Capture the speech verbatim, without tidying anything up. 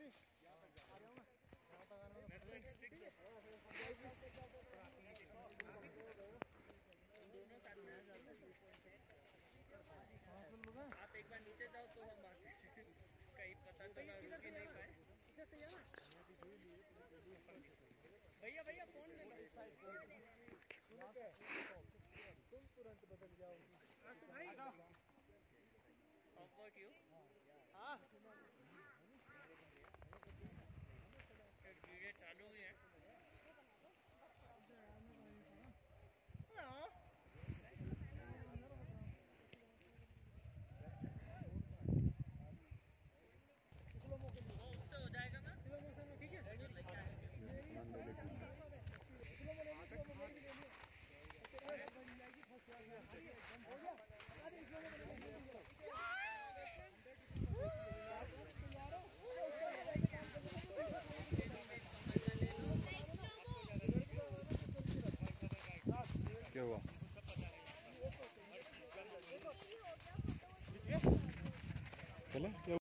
आप एक बार नीचे जाओ तो हम कहीं पता चला रुक ही नहीं पाए। भैया भैया फोन ले लो। तुम तुरंत बदल जाओगे। हाँ वीडियो चालू ही है। उससे हो जाएगा ना स्लो मोशन में, ठीक है। क्या हुआ? चले